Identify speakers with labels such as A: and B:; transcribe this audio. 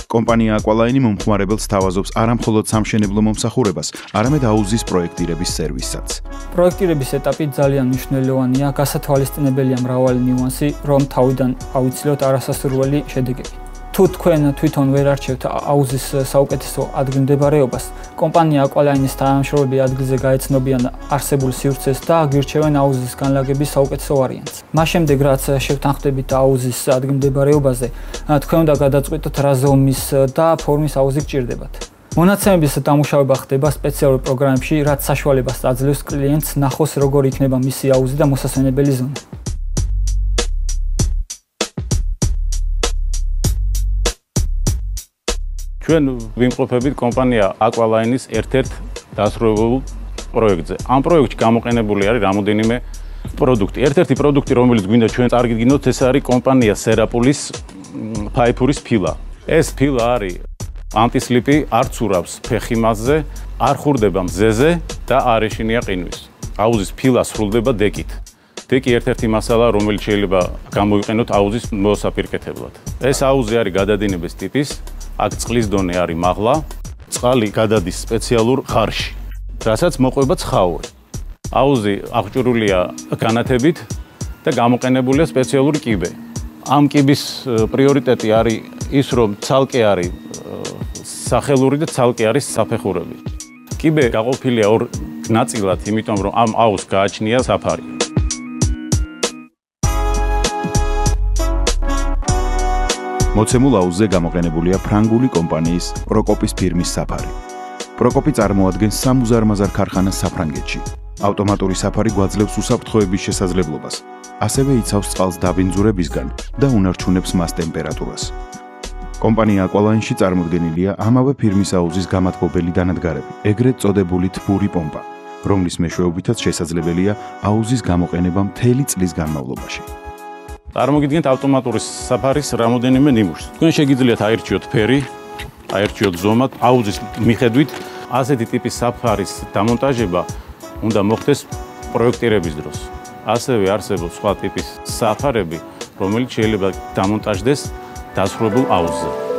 A: კომპანია Aqualine მომხმარებელს თავაზობს არა მხოლოდ სამშენებლო მომსახურებას, არამედ აუზის პროექტირების სერვისსაც.
B: პროექტირების ეტაპი ძალიან მნიშვნელოვანია, გასათვალისწინებელია მრავალი ნიუანსი, რომ თავიდან ავიცილოთ არასასურველი შედეგები. თუ თქვენ თვითონ ვერ არჩევთ აუზის საუკეთესო ადგილმდებარეობას, კომპანია Aqualine-ის თანამშრომლები ადგილზე გაეცნობიან არსებულ სივრცეს და გვირჩევენ აუზის განლაგების საუკეთესო ვარიანტს. მას შემდეგ, რაც შევთანხმდებით აუზის ადგილმდებარეობაზე, თქვენ უნდა გადაწყვეტოთ რა ზომის და ფორმის აუზი გჭირდებათ. მონაცემების დამუშავება ხდება სპეციალურ პროგრამებში, რაც საშუალებას აძლევს კლიენტს ნახოს, როგორ იქნება მისი აუზი და მოსასვენებელი ზონა.
C: ჩვენ ვიმყოფებით კომპანია Aqualine-ის ერთ-ერთ დასრულებულ პროექტზე. ამ პროექტში გამოყენებული არის რამოდენიმე პროდუქტი. ერთ-ერთი პროდუქტი, რომელიც გვინდა ჩვენ წარგიგინოთ, ეს არის კომპანია Serapulis ფაიფურის ფილა. ეს ფილა არის ანტისლიპი, არ ცურავს ფეხი მასზე, არ ხურდება მზეზე და არ ეშინია ყინვის. აუზის ფილა სრულდება დეკით. დეკი ერთ-ერთი მასალა, რომელიც შეიძლება გამოიყენოთ აუზის მოსაპირკეთებლად. ეს აუზი არის გადადინების ტიპის. აქ წყლის დონე არის მაღლა, წყალი გადადის სპეციალურ ხარში, რასაც მოყვება ცხაური. აუზი აღჭურვილია განათებით და გამოყენებულია სპეციალური კიბე. ამ კიბის პრიორიტეტი არის ის, რომ ცალკე არის სახელური და ცალკე არის საფეხურები. კიბე გაყოფილია ორ ნაწილად, იმიტომ რომ ამ აუზს გააჩნია საფარი.
A: მოცემულ აუზზე გამოყენებულია ფრანგული კომპანიის პროკოპის ფირმის საფარი. პროკოპი წარმოადგენს სამუზარმაზარ ქარხანას საფრანგეთში. ავტომატური საფარი გვაძლევს უსაფრთხოების შესაძლებლობას. ასევე იცავს წყალს დაბინძურებისგან და უნარჩუნებს მას ტემპერატურას. კომპანია Aqualine-ში წარმოდგენილია ამავე ფირმის აუზის გამათბობელი დანადგარები, ეგრეთ წოდებული თბური პომპა, რომლის მეშვეობითაც შესაძლებელია აუზის გამოყენება მთელი წლის განმავლობაში.
C: წარმოგიდგენთ ავტომატური საფარის რამოდენიმე ნიმუშს. თქვენ შეგიძლიათ აირჩიოთ ფერი, აირჩიოთ ზომა, აუზის მიხედვით. ასეთი ტიპის საფარის დამონტაჟება უნდა მოხდეს პროექტირების დროს. ასევე არსებობს სხვა ტიპის საფარები, რომელიც შეიძლება დამონტაჟდეს დასრულებულ აუზზე.